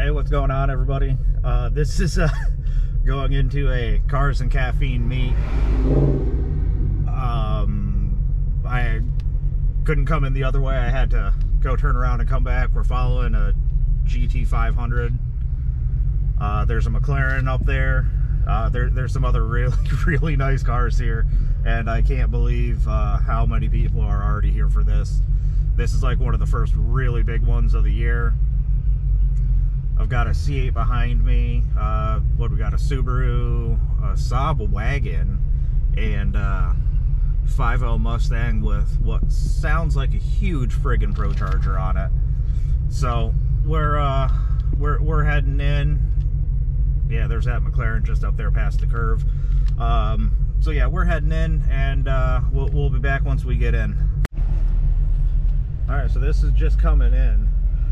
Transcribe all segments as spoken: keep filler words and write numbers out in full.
Hey, what's going on, everybody? Uh, this is uh, going into a Cars and Caffeine meet. Um, I couldn't come in the other way. I had to go turn around and come back. We're following a G T five hundred. Uh, there's a McLaren up there. Uh, there. There's some other really, really nice cars here. And I can't believe uh, how many people are already here for this. This is like one of the first really big ones of the year. I've got a C eight behind me. Uh, what we got? A Subaru, a Saab wagon, and uh, five L Mustang with what sounds like a huge friggin' Procharger on it. So we're uh, we're we're heading in. Yeah, there's that McLaren just up there past the curve. Um, so yeah, we're heading in, and uh, we'll we'll be back once we get in. All right, so this is just coming in.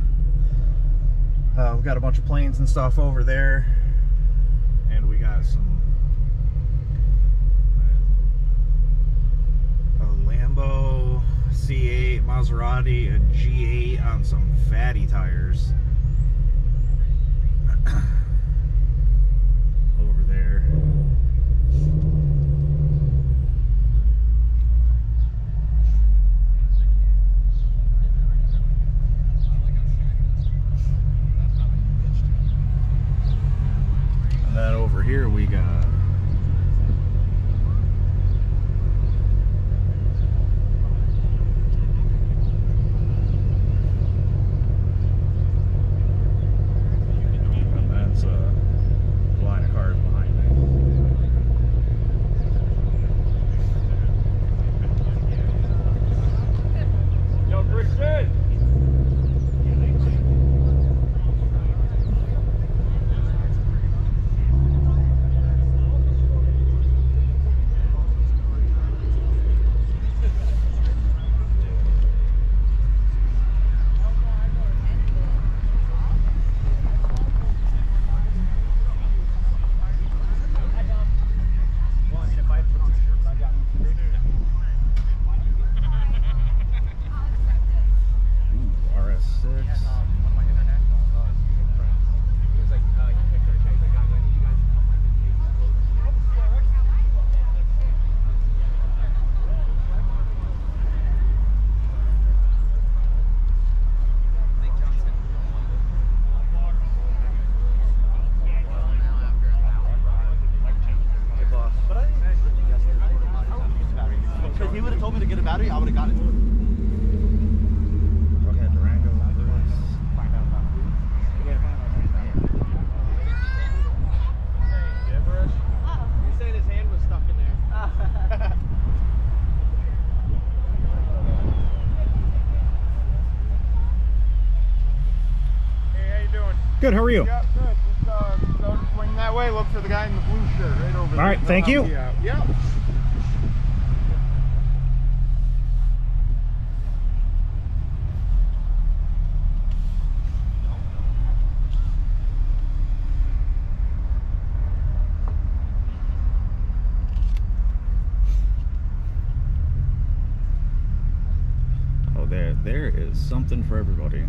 Uh, we've got a bunch of planes and stuff over there, and we got some a Lambo, C eight, Maserati, a G eight on some fatty tires over there. That over here we got and that's a line of cars behind me. Yo, Christian! He would have told me to get a battery, I would have got it. Okay, Durango, Lewis. Find out about food. Hey, Gibberish. He said his hand was stuck in there. Hey, how you doing? Good, how are you? Yep, good. Just uh, go swing that way, look for the guy in the blue shirt right over there. All right, thank you. Yep. There, there is something for everybody.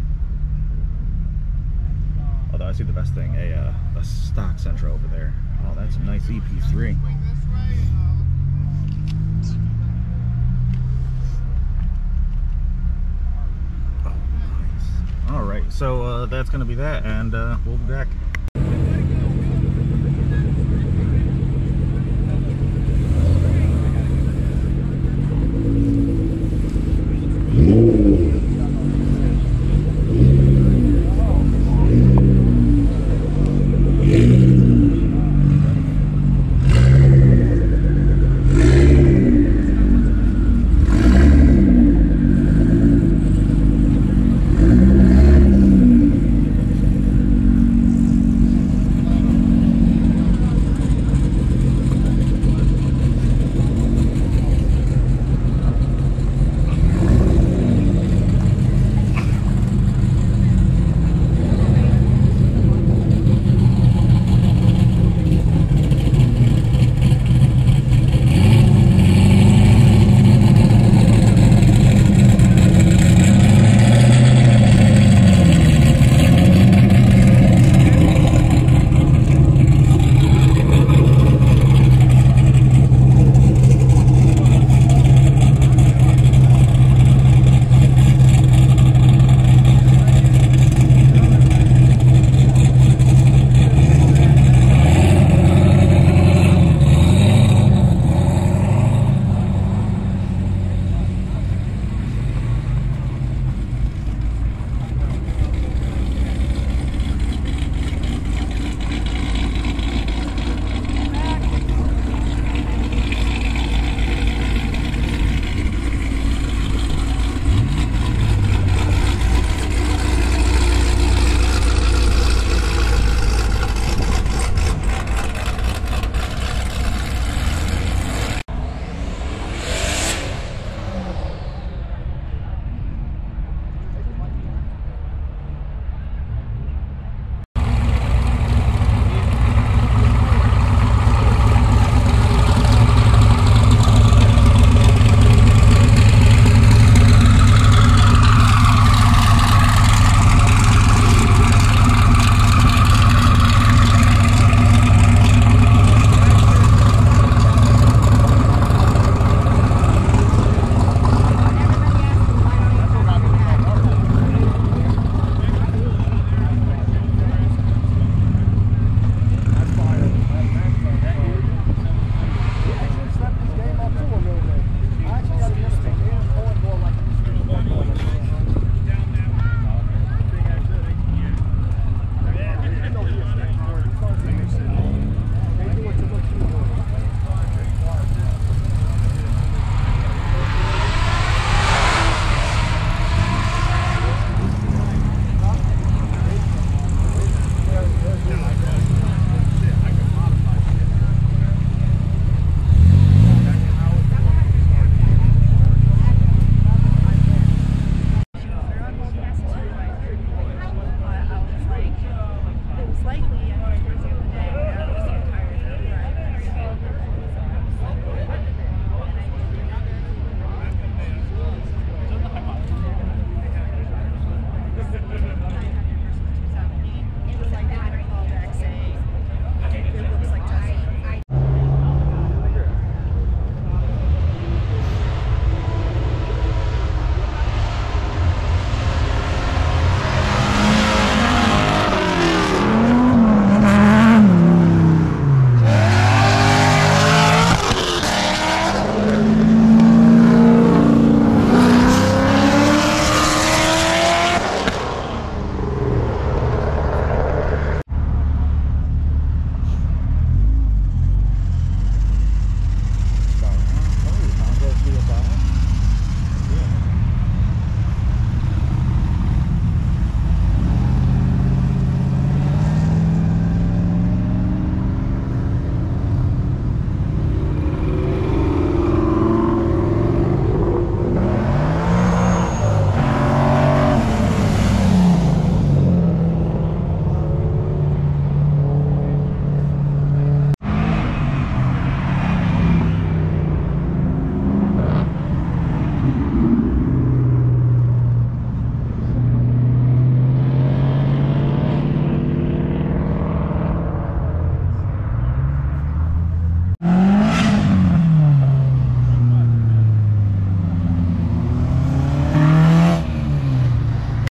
Although I see the best thing, a, uh, a stock Sentra over there. Oh, that's a nice E P three. Oh, nice. All right, so uh, that's going to be that, and uh, we'll be back.